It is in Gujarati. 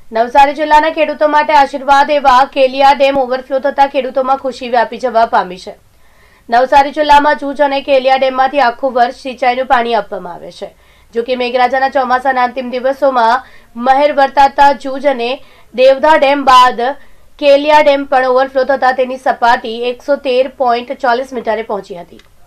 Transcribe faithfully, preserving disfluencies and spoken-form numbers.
નવસારી જિલ્લાના ખેડૂતો માટે આશીર્વાદ એવા કેલિયા ડેમ ઓવરફ્લો થતા ખેડૂતોમાં ખુશી વ્યાપી જવા પામી છે। નવસારી જિલ્લામાં જૂજ અને કેલિયા ડેમમાંથી આખું વર્ષ સિંચાઈનું પાણી આપવામાં આવે છે। જો કે મેઘરાજાના ચોમાસાના અંતિમ દિવસોમાં મહેર વર્તાતા જૂજ અને દેવધા ડેમ બાદ કેલિયા ડેમ પણ ઓવરફ્લો થતા તેની સપાટી એકસો તેર પોઈન્ટ ચાલીસ મીટરે પહોંચી હતી।